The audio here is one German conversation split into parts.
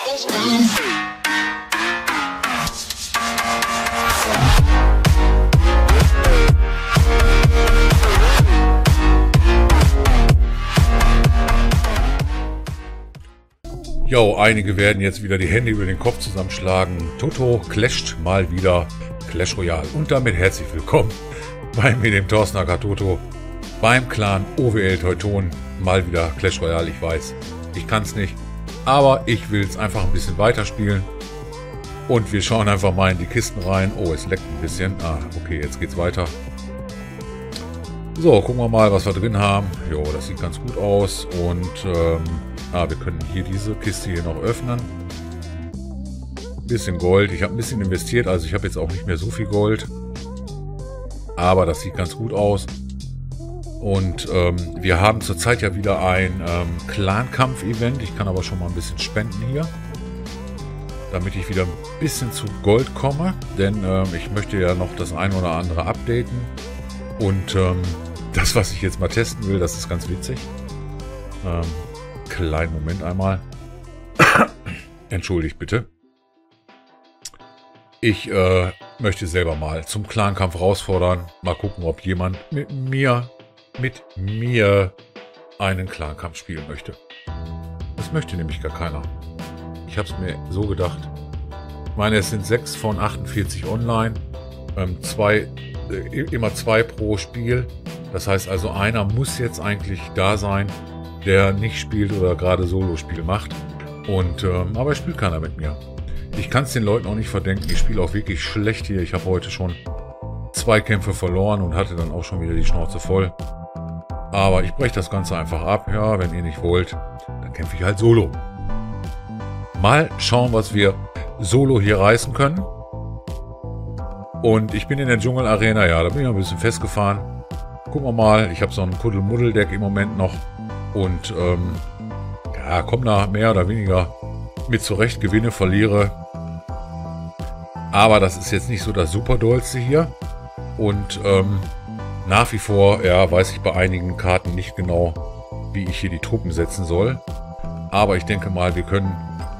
Jo, einige werden jetzt wieder die Hände über den Kopf zusammenschlagen. Toto clasht mal wieder Clash Royale. Und damit herzlich willkommen bei mir, dem Thorsten aka Toto, beim Clan OWL Teutonen. Mal wieder Clash Royale, ich weiß, ich kann es nicht. Aber ich will es einfach ein bisschen weiterspielen. Und wir schauen einfach mal in die Kisten rein. Oh, es leckt ein bisschen. Ah, okay, jetzt geht's weiter. So, gucken wir mal, was wir drin haben. Jo, das sieht ganz gut aus. Und wir können hier diese Kiste hier noch öffnen. Bisschen Gold. Ich habe ein bisschen investiert, also ich habe jetzt auch nicht mehr so viel Gold. Aber das sieht ganz gut aus. Und wir haben zurzeit ja wieder ein Clan-Kampf-Event. Ich kann aber schon mal ein bisschen spenden hier, damit ich wieder ein bisschen zu Gold komme. Denn ich möchte ja noch das ein oder andere updaten. Und das, was ich jetzt mal testen will, das ist ganz witzig. Kleinen Moment einmal. Entschuldigt bitte. Ich möchte selber mal zum Clan-Kampf herausfordern. Mal gucken, ob jemand mit mir einen Clan-Kampf spielen möchte. Das möchte nämlich gar keiner. Ich habe es mir so gedacht. Ich meine, es sind 6 von 48 online. Immer 2 pro Spiel. Das heißt also, einer muss jetzt eigentlich da sein, der nicht spielt oder gerade Solo-Spiel macht. Und aber spielt keiner mit mir. Ich kann es den Leuten auch nicht verdenken. Ich spiele auch wirklich schlecht hier. Ich habe heute schon 2 Kämpfe verloren und hatte dann auch schon wieder die Schnauze voll. Aber ich breche das Ganze einfach ab. Ja, wenn ihr nicht wollt, dann kämpfe ich halt Solo. Mal schauen, was wir Solo hier reißen können. Und ich bin in der Dschungel-Arena. Ja, da bin ich ein bisschen festgefahren. Gucken wir mal. Ich habe so ein Kuddelmuddel-Deck im Moment noch. Und ja, komme da mehr oder weniger mit zurecht, gewinne, verliere. Aber das ist jetzt nicht so das Superdollste hier. Und nach wie vor, ja, weiß ich bei einigen Karten nicht genau, wie ich hier die Truppen setzen soll. Aber ich denke mal, wir können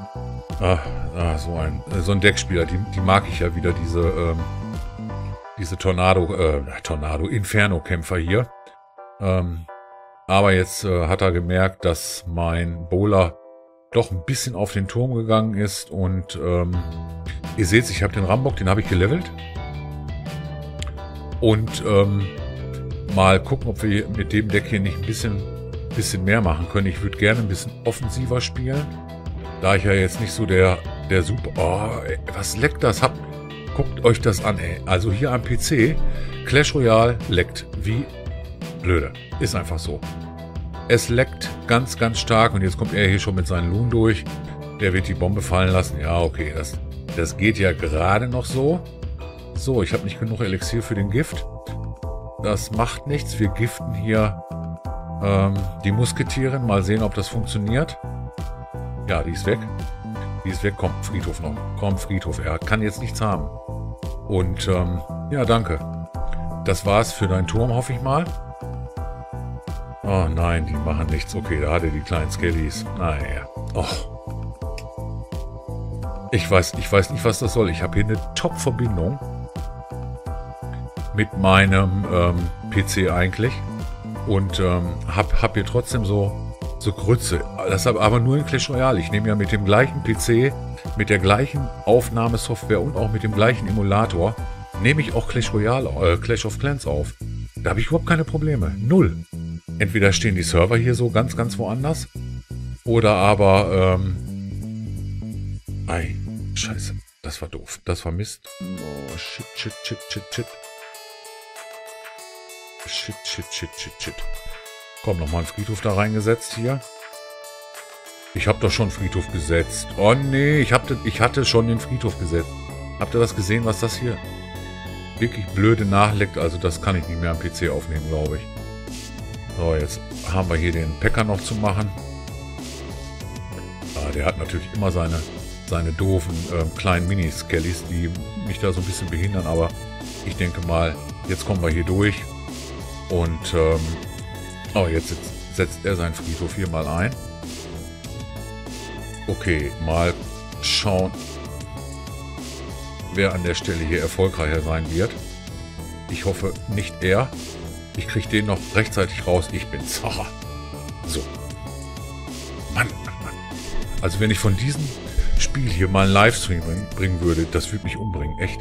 so ein Deckspieler, die mag ich ja wieder, diese Inferno-Kämpfer hier. Aber jetzt hat er gemerkt, dass mein Bowler doch ein bisschen auf den Turm gegangen ist. Und ihr seht, ich habe den Rambock, den habe ich gelevelt. Und mal gucken, ob wir mit dem Deck hier nicht ein bisschen mehr machen können. Ich würde gerne ein bisschen offensiver spielen. Da ich ja jetzt nicht so der Super... Oh, ey, was leckt das? Guckt euch das an, ey. Also hier am PC, Clash Royale leckt wie blöde. Ist einfach so. Es leckt ganz, ganz stark. Und jetzt kommt er hier schon mit seinen Loon durch. Der wird die Bombe fallen lassen. Ja, okay. Das geht ja gerade noch so. So, ich habe nicht genug Elixier für den Gift. Das macht nichts. Wir giften hier die Musketierin. Mal sehen, ob das funktioniert. Ja, die ist weg. Die ist weg. Komm, Friedhof noch. Komm, Friedhof. Er kann jetzt nichts haben. Und ja, danke. Das war's für deinen Turm, hoffe ich mal. Oh nein, die machen nichts. Okay, da hat er die kleinen Skellies. Naja. Oh. Ich weiß nicht, was das soll. Ich habe hier eine Top-Verbindung mit meinem PC eigentlich. Und hab hier trotzdem so Grütze. Das aber nur in Clash Royale. Ich nehme ja mit dem gleichen PC, mit der gleichen Aufnahmesoftware und auch mit dem gleichen Emulator, nehme ich auch Clash Royale, Clash of Clans auf. Da habe ich überhaupt keine Probleme. Null. Entweder stehen die Server hier so ganz, ganz woanders. Oder aber, ei, scheiße. Das war doof. Das war Mist. Oh, shit. Shit. Komm, nochmal einen Friedhof da reingesetzt hier. Ich habe doch schon einen Friedhof gesetzt. Oh nee, ich hatte schon den Friedhof gesetzt. Habt ihr das gesehen, was das hier wirklich blöde nachleckt? Also das kann ich nicht mehr am PC aufnehmen, glaube ich. So, jetzt haben wir hier den Packer noch zu machen. Der hat natürlich immer seine doofen kleinen Mini-Skellies, die mich da so ein bisschen behindern. Aber ich denke mal, jetzt kommen wir hier durch. Und jetzt setzt er seinen Friedhof hier mal ein. Okay, mal schauen, wer an der Stelle hier erfolgreicher sein wird. Ich hoffe nicht er. Ich kriege den noch rechtzeitig raus. Ich bin's. So. Mann, Mann, Mann. Also wenn ich von diesem Spiel hier mal einen Livestream bringen würde, das würde mich umbringen. Echt.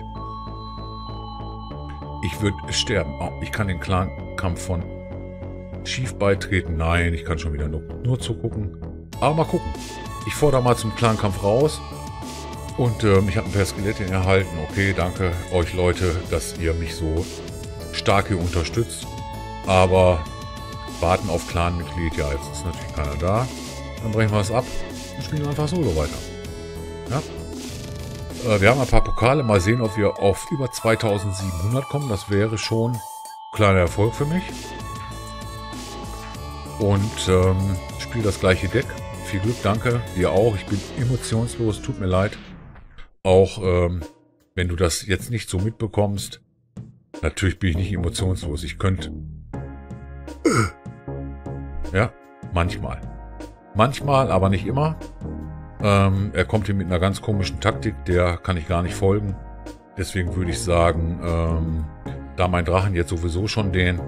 Ich würde sterben. Oh, ich kann den Clan-Kampf von Schief beitreten. Nein, ich kann schon wieder nur zugucken. Aber mal gucken. Ich fordere mal zum Clan-Kampf raus. Und ich habe ein paar Skelette erhalten. Okay, danke euch Leute, dass ihr mich so stark hier unterstützt. Aber warten auf Clan-Mitglied. Ja, jetzt ist natürlich keiner da. Dann brechen wir es ab und spielen einfach solo weiter. Ja? Wir haben ein paar Pokale. Mal sehen, ob wir auf über 2700 kommen. Das wäre schon ein kleiner Erfolg für mich. Und spiele das gleiche Deck. Viel Glück, danke. Dir auch. Ich bin emotionslos. Tut mir leid. Auch wenn du das jetzt nicht so mitbekommst. Natürlich bin ich nicht emotionslos. Ich könnte... Ja, manchmal. Manchmal, aber nicht immer. Er kommt hier mit einer ganz komischen Taktik. Der kann ich gar nicht folgen. Deswegen würde ich sagen, da mein Drachen jetzt sowieso schon den...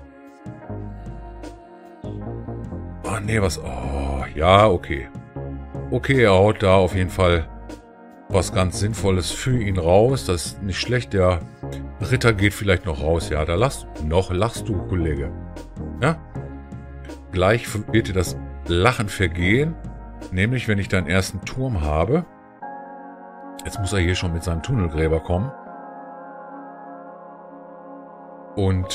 Ah, nee, was... Oh, ja, okay. Okay, er haut da auf jeden Fall was ganz Sinnvolles für ihn raus. Das ist nicht schlecht. Der Ritter geht vielleicht noch raus. Ja, da lachst du, Kollege. Ja? Gleich wird dir das Lachen vergehen. Nämlich, wenn ich deinen ersten Turm habe. Jetzt muss er hier schon mit seinem Tunnelgräber kommen. Und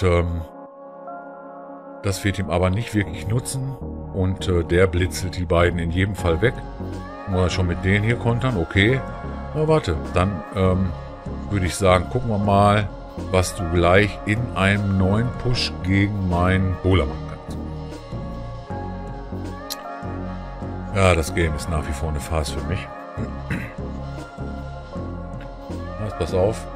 das wird ihm aber nicht wirklich nutzen. Und der blitzelt die beiden in jedem Fall weg. Muss er schon mit denen hier kontern? Okay. Na warte, dann würde ich sagen, gucken wir mal, was du gleich in einem neuen Push gegen meinen Bowler machen kannst. Ja, das Game ist nach wie vor eine Farce für mich. Jetzt pass auf.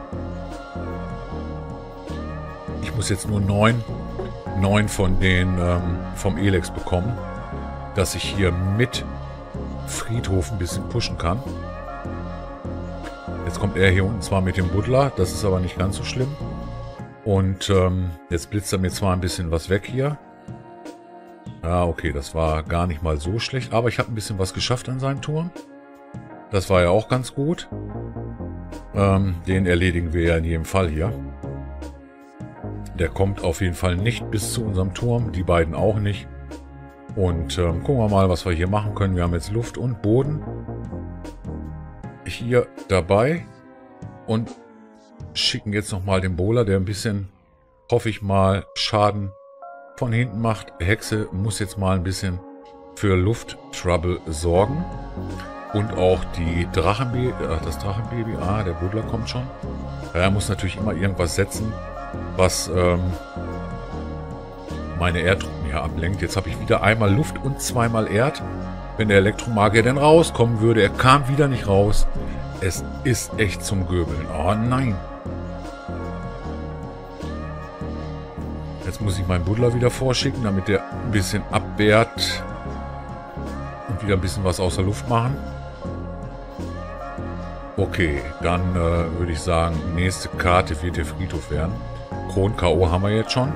Ich muss jetzt nur 9 von den vom Elex bekommen, dass ich hier mit Friedhof ein bisschen pushen kann. Jetzt kommt er hier unten zwar mit dem Buddler, das ist aber nicht ganz so schlimm. Und jetzt blitzt er mir zwar ein bisschen was weg hier. Ja, okay, das war gar nicht mal so schlecht, aber ich habe ein bisschen was geschafft an seinem Turm. Das war ja auch ganz gut. Den erledigen wir ja in jedem Fall hier. Der kommt auf jeden Fall nicht bis zu unserem Turm, die beiden auch nicht. Und gucken wir mal, was wir hier machen können. Wir haben jetzt Luft und Boden hier dabei und schicken jetzt nochmal den Bowler, der ein bisschen, hoffe ich mal, Schaden von hinten macht. Hexe muss jetzt mal ein bisschen für Lufttrouble sorgen. Und auch die Drachenbaby, das Drachenbaby, der Buddler kommt schon. Er muss natürlich immer irgendwas setzen, was meine Erdtruppen hier ablenkt. Jetzt habe ich wieder einmal Luft und zweimal Erd. Wenn der Elektromagier denn rauskommen würde, er kam wieder nicht raus. Es ist echt zum Göbeln. Oh nein. Jetzt muss ich meinen Buddler wieder vorschicken, damit der ein bisschen abwehrt und wieder ein bisschen was aus der Luft machen. Okay, dann würde ich sagen, nächste Karte wird der Friedhof werden. Kron-K.O. haben wir jetzt schon.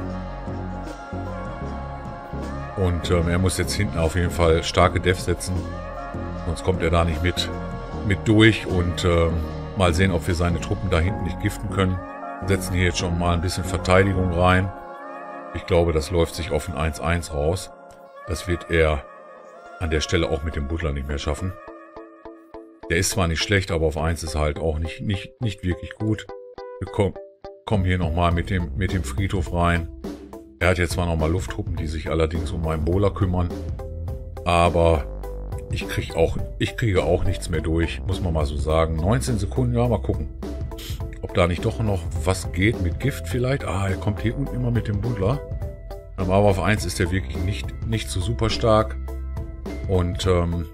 Und er muss jetzt hinten auf jeden Fall starke Def setzen. Sonst kommt er da nicht mit durch. Und mal sehen, ob wir seine Truppen da hinten nicht giften können. Setzen hier jetzt schon mal ein bisschen Verteidigung rein. Ich glaube, das läuft sich auf ein 1-1 raus. Das wird er an der Stelle auch mit dem Buddler nicht mehr schaffen. Der ist zwar nicht schlecht, aber auf 1 ist halt auch nicht wirklich gut. Wir kommen hier nochmal mit dem Friedhof rein. Er hat jetzt zwar nochmal Lufttruppen, die sich allerdings um meinen Bowler kümmern. Aber ich kriege auch nichts mehr durch, muss man mal so sagen. 19 Sekunden, ja, mal gucken. Ob da nicht doch noch was geht mit Gift vielleicht. Er kommt hier unten immer mit dem Buddler. Aber auf 1 ist er wirklich nicht so super stark. Und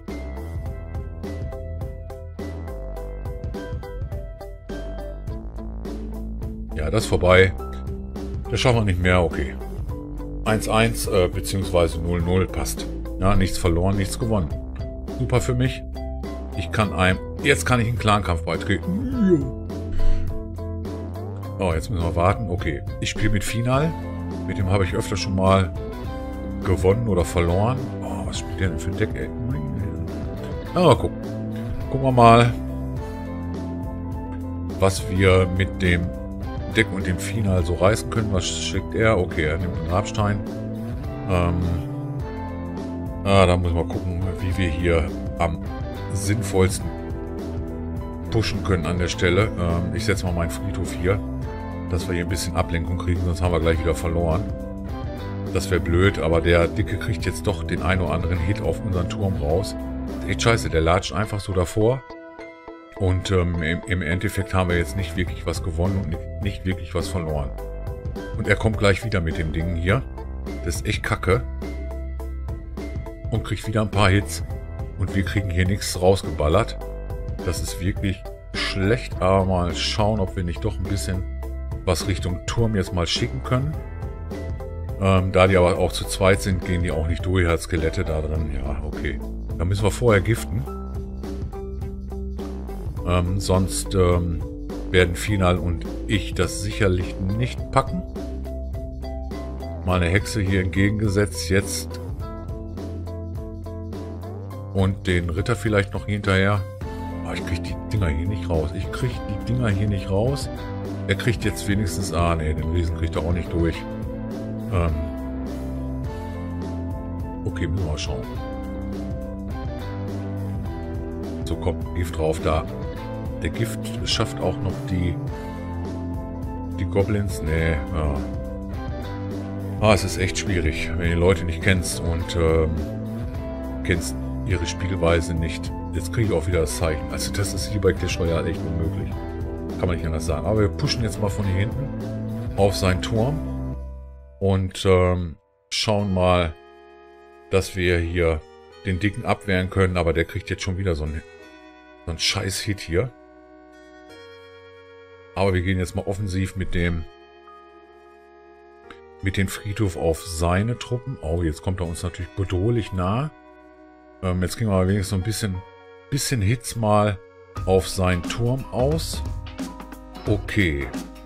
ja, das ist vorbei. Das schaffen wir nicht mehr, okay. 1-1 beziehungsweise 0-0 passt. Ja, nichts verloren, nichts gewonnen. Super für mich. Ich kann einem Jetzt kann ich in den Clankampf beitreten. Oh, jetzt müssen wir warten. Okay, ich spiele mit Final. Mit dem habe ich öfter schon mal gewonnen oder verloren. Oh, was spielt der denn für ein Deck, ey? Aber gucken. Gucken wir mal, was wir mit dem Deck und dem Final so reißen können. Was schickt er? Okay, er nimmt einen Grabstein. Da muss man gucken, wie wir hier am sinnvollsten pushen können an der Stelle. Ich setze mal meinen Friedhof hier, dass wir hier ein bisschen Ablenkung kriegen, sonst haben wir gleich wieder verloren. Das wäre blöd, aber der Dicke kriegt jetzt doch den einen oder anderen Hit auf unseren Turm raus. Echt scheiße, der latscht einfach so davor. Und im Endeffekt haben wir jetzt nicht wirklich was gewonnen und nicht wirklich was verloren. Und er kommt gleich wieder mit dem Ding hier. Das ist echt kacke. Und kriegt wieder ein paar Hits. Und wir kriegen hier nichts rausgeballert. Das ist wirklich schlecht. Aber mal schauen, ob wir nicht doch ein bisschen was Richtung Turm jetzt mal schicken können. Da die aber auch zu zweit sind, gehen die auch nicht durch als Skelette da drin. Ja, okay. Da müssen wir vorher giften. Sonst werden Final und ich das sicherlich nicht packen. Mal eine Hexe hier entgegengesetzt jetzt. Und den Ritter vielleicht noch hinterher. Aber ich kriege die Dinger hier nicht raus. Er kriegt jetzt wenigstens... Ah, ne, den Riesen kriegt er auch nicht durch. Okay, müssen wir mal schauen. So, komm, Gift drauf da. Der Gift schafft auch noch die Goblins. Nee, ja. Es ist echt schwierig, wenn du die Leute nicht kennst und kennst ihre Spielweise nicht. Jetzt kriege ich auch wieder das Zeichen. Also das ist hier bei Clash Royale echt unmöglich. Kann man nicht anders sagen. Aber wir pushen jetzt mal von hier hinten auf seinen Turm. Und schauen mal, dass wir hier den Dicken abwehren können. Aber der kriegt jetzt schon wieder so einen scheiß Hit hier. Aber wir gehen jetzt mal offensiv mit dem Friedhof auf seine Truppen. Oh, jetzt kommt er uns natürlich bedrohlich nah. Jetzt kriegen wir aber wenigstens so ein bisschen Hits mal auf seinen Turm aus. Okay.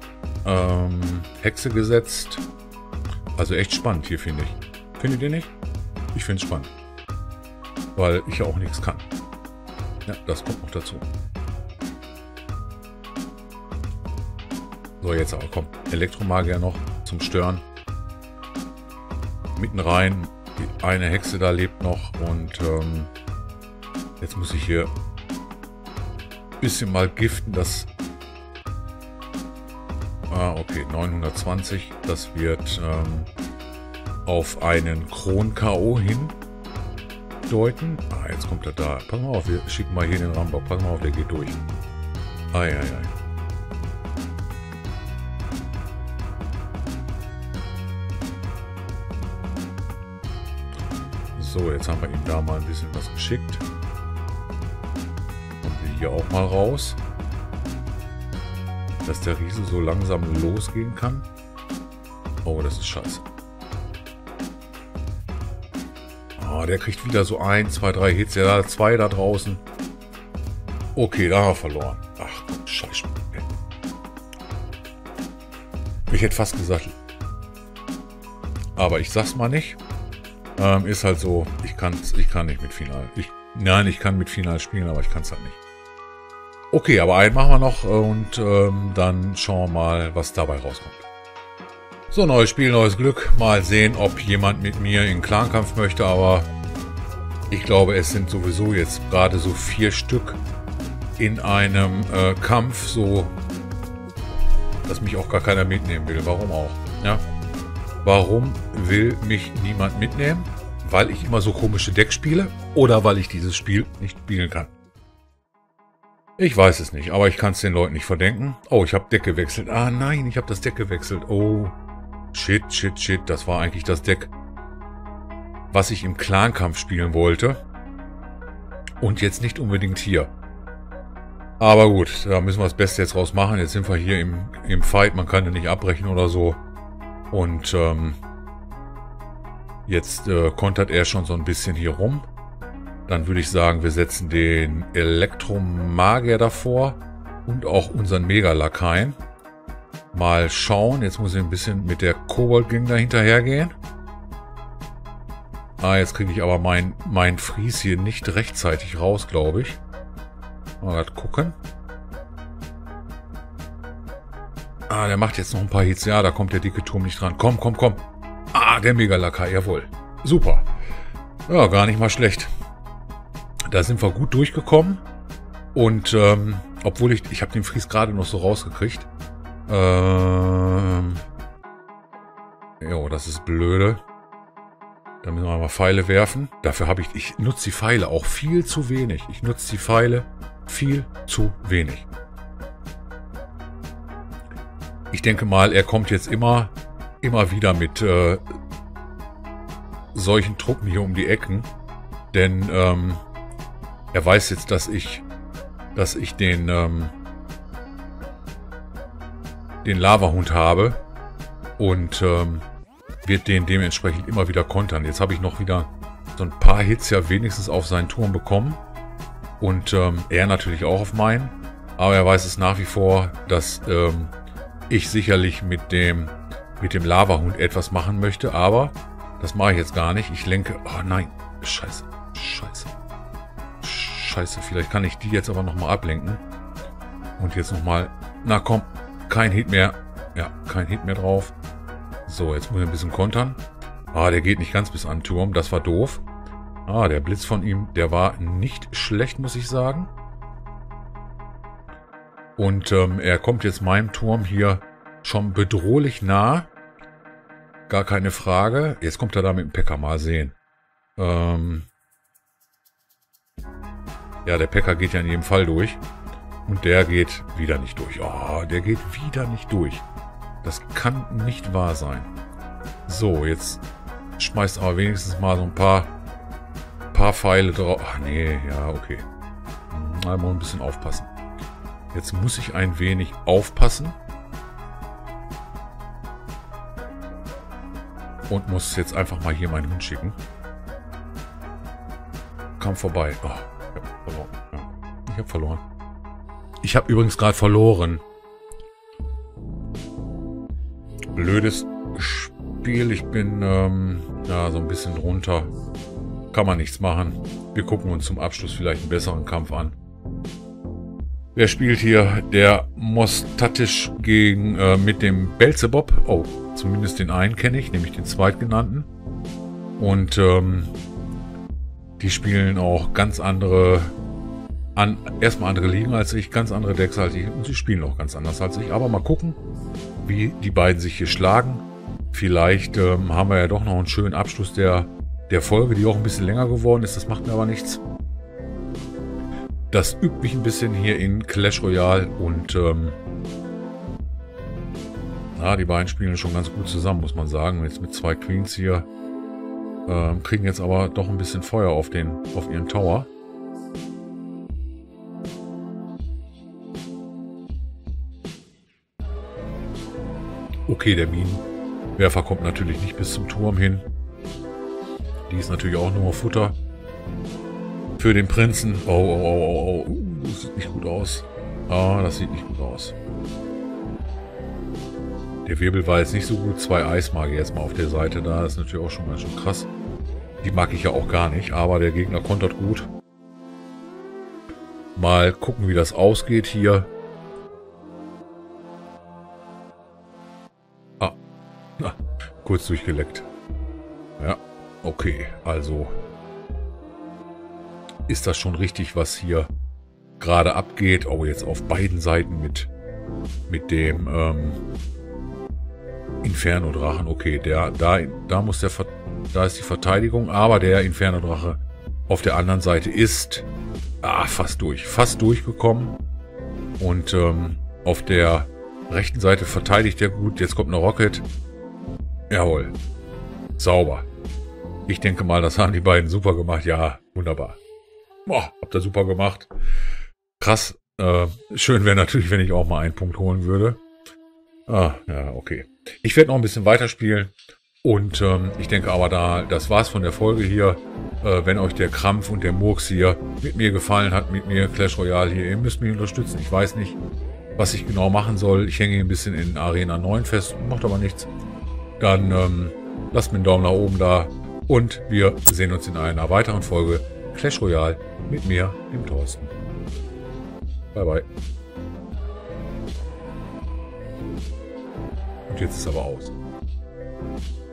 Hexe gesetzt. Also echt spannend hier, finde ich. Findet ihr nicht? Ich finde es spannend. Weil ich ja auch nichts kann. Ja, das kommt noch dazu. So, jetzt aber komm. Elektromagier noch zum Stören. Mitten rein. Die eine Hexe da lebt noch. Und jetzt muss ich hier ein bisschen mal giften. Das... okay. 920. Das wird auf einen Kron-K.O. hindeuten. Jetzt kommt er da. Pass mal auf, wir schicken mal hier den Rambock. Pass mal auf, der geht durch. Ei. So, jetzt haben wir ihm da mal ein bisschen was geschickt. Und wir hier auch mal raus. Dass der Riese so langsam losgehen kann. Oh, das ist scheiße. Oh, der kriegt wieder so 1, 2, 3 Hits. Der hat 2 da draußen. Okay, da haben wir verloren. Ach, scheiße. Ich hätte fast gesagt. Aber ich sag's mal nicht. Ist halt so, ich kann nicht mit Final. Nein, ich kann mit Final spielen, aber ich kann es halt nicht. Okay, aber einen machen wir noch und dann schauen wir mal, was dabei rauskommt. So, neues Spiel, neues Glück. Mal sehen, ob jemand mit mir in Clankampf möchte, aber ich glaube, es sind sowieso jetzt gerade so 4 Stück in einem Kampf, so dass mich auch gar keiner mitnehmen will. Warum auch? Ja. Warum will mich niemand mitnehmen? Weil ich immer so komische Decks spiele oder weil ich dieses Spiel nicht spielen kann? Ich weiß es nicht, aber ich kann es den Leuten nicht verdenken. Oh, ich habe Deck gewechselt. Ah nein, ich habe das Deck gewechselt. Oh, shit. Das war eigentlich das Deck, was ich im Clankampf spielen wollte. Und jetzt nicht unbedingt hier. Aber gut, da müssen wir das Beste jetzt raus machen. Jetzt sind wir hier im Fight. Man kann ja nicht abbrechen oder so. Und jetzt kontert er schon so ein bisschen hier rum. Dann würde ich sagen, wir setzen den Elektromagier davor und auch unseren Mega-Lakaien. Mal schauen, jetzt muss ich ein bisschen mit der Kobold-Gang da hinterhergehen. Ah, jetzt kriege ich aber mein Fries hier nicht rechtzeitig raus, glaube ich. Mal grad gucken. Ah, der macht jetzt noch ein paar Hits. Ja, da kommt der dicke Turm nicht dran. Komm, komm, komm. Ah, der Mega-Lakai, jawohl. Super. Ja, gar nicht mal schlecht. Da sind wir gut durchgekommen. Und, obwohl ich habe den Fries gerade noch so rausgekriegt. Jo, das ist blöde. Da müssen wir mal Pfeile werfen. Dafür habe ich nutze die Pfeile auch viel zu wenig. Ich nutze die Pfeile viel zu wenig. Ich denke mal, er kommt jetzt immer wieder mit solchen Truppen hier um die Ecken. Denn er weiß jetzt, dass ich den Lavahund habe und wird den dementsprechend immer wieder kontern. Jetzt habe ich noch wieder so ein paar Hits ja wenigstens auf seinen Turm bekommen und er natürlich auch auf meinen. Aber er weiß es nach wie vor, dass ich sicherlich mit dem Lavahund etwas machen möchte, aber das mache ich jetzt gar nicht. Ich lenke... Oh nein, scheiße, scheiße, scheiße. Vielleicht kann ich die jetzt aber nochmal ablenken. Und jetzt nochmal... Na komm, kein Hit mehr. Ja, kein Hit mehr drauf. So, jetzt muss ich ein bisschen kontern. Ah, der geht nicht ganz bis an den Turm. Das war doof. Ah, der Blitz von ihm, der war nicht schlecht, muss ich sagen. Und er kommt jetzt meinem Turm hier schon bedrohlich nah. Gar keine Frage. Jetzt kommt er da mit dem Pekka, mal sehen. Ja, der Pekka geht ja in jedem Fall durch. Und der geht wieder nicht durch. Oh, der geht wieder nicht durch. Das kann nicht wahr sein. So, jetzt schmeißt aber wenigstens mal so ein paar Pfeile drauf. Ach nee, ja, okay. Mal ein bisschen aufpassen. Jetzt muss ich ein wenig aufpassen. Und muss jetzt einfach mal hier meinen Hund schicken. Kam vorbei. Oh, ich habe verloren. Ja, ich habe verloren. Ich habe übrigens gerade verloren. Blödes Spiel. Ich bin ja, so ein bisschen drunter. Kann man nichts machen. Wir gucken uns zum Abschluss vielleicht einen besseren Kampf an. Wer spielt hier? Der Mostatisch gegen mit dem Belzebub. Oh, zumindest den einen kenne ich, nämlich den zweitgenannten. Und die spielen auch ganz andere, erstmal andere Ligen als ich, ganz andere Decks als ich. Und sie spielen auch ganz anders als ich. Aber mal gucken, wie die beiden sich hier schlagen. Vielleicht haben wir ja doch noch einen schönen Abschluss der Folge, die auch ein bisschen länger geworden ist. Das macht mir aber nichts. Das übt mich ein bisschen hier in Clash Royale und ja, die beiden spielen schon ganz gut zusammen, muss man sagen. Jetzt mit zwei Queens hier kriegen jetzt aber doch ein bisschen Feuer auf ihren Tower. Okay, der Minenwerfer kommt natürlich nicht bis zum Turm hin. Die ist natürlich auch nur Futter für den Prinzen. Oh, oh, oh, oh, oh. Das sieht nicht gut aus. Ah, das sieht nicht gut aus. Der Wirbel war jetzt nicht so gut. Zwei Eismagier jetzt mal auf der Seite da. Das ist natürlich auch schon ganz schön krass. Die mag ich ja auch gar nicht. Aber der Gegner kontert gut. Mal gucken, wie das ausgeht hier. Ah. Kurz durchgeleckt. Ja, okay. Also ist das schon richtig, was hier gerade abgeht. Oh, jetzt auf beiden Seiten mit dem Inferno-Drachen. Okay, da ist die Verteidigung, aber der Inferno-Drache auf der anderen Seite ist fast durchgekommen. Und auf der rechten Seite verteidigt er gut. Jetzt kommt eine Rocket. Jawohl. Sauber. Ich denke mal, das haben die beiden super gemacht. Ja, wunderbar. Boah, habt ihr super gemacht. Krass. Schön wäre natürlich, wenn ich auch mal einen Punkt holen würde. Ja, okay. Ich werde noch ein bisschen weiterspielen Und ich denke aber, das war's von der Folge hier. Wenn euch der Krampf und der Murks hier mit mir gefallen hat, mit mir Clash Royale hier, ihr müsst mich unterstützen. Ich weiß nicht, was ich genau machen soll. Ich hänge hier ein bisschen in Arena 9 fest, macht aber nichts. Dann lasst mir einen Daumen nach oben da und wir sehen uns in einer weiteren Folge Clash Royale mit mir, dem Thorsten. Bye bye. Und jetzt ist aber aus.